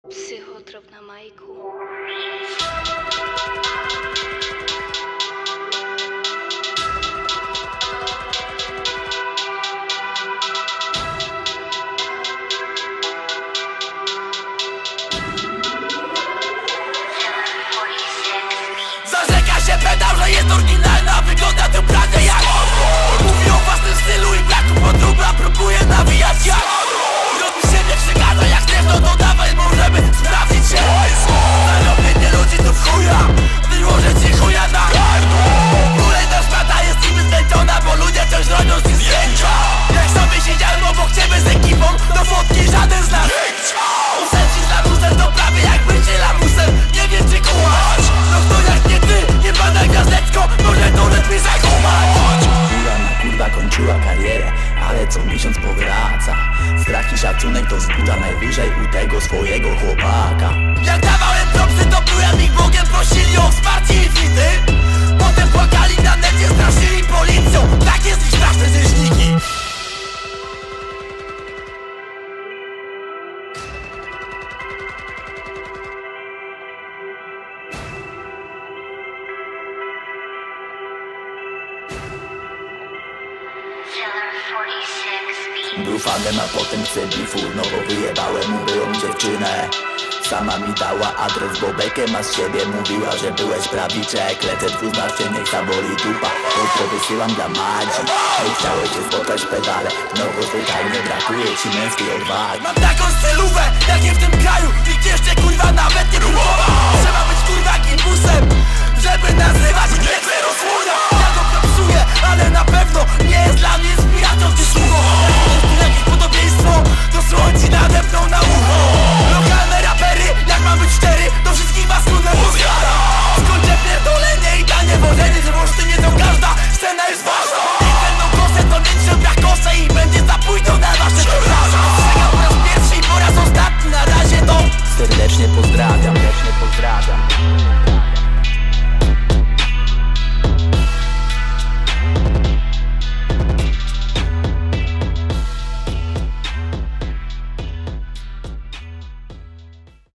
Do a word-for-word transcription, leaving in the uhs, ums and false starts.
Psychotrop na Majku. Zarzeka się pedał, że jest oryginalna, wygląda to prawie jak mówi o własnym stylu i braku podróbra, próbuje nawijać jak robi siebie przegada, jak chcesz no to dawaj, możemy sprawdzić się. Zarobienie ludzi to w chuja, wyłożę ci chuja na kolejna szmata jest niby zmęczona, bo ludzie coś robią z zdjęcia. Jak sobie siedziałem obok ciebie z ekipą, to fotki żaden z nas uselci z lamusem, to prawie jak bycie lamusem. Nie wiem czy kumasz, no kto jak nie ty, nie bada gwiazdeczko, może to lepiej zakumać. Kurwa na kurwa kończyła karierę, ale co miesiąc powraca. Strach i szacunek to zbuta najwyżej u tego swojego chłopaka. Jak dawałem propsy, to byłem ich Bogiem, prosili o wsparcie i winy. Potem płakali na necie, straszyli policją. Tak jest ich straszne rzeźniki. Był fanem, a potem chce bifu, no bo wyjebałem mu byłą dziewczynę. Sama mi dała adres, bo bekę ma z siebie, mówiła, że byłeś prawiczek. Lecę dwuznacznie, niech zaboli dupa, pozdro wysyłam dla Madzi. Nie chciałeś się spotkać pedale, no bo zwyczajnie brakuje ci męskiej odwagi. Mam taką stylówę, jak nie w tym kraju,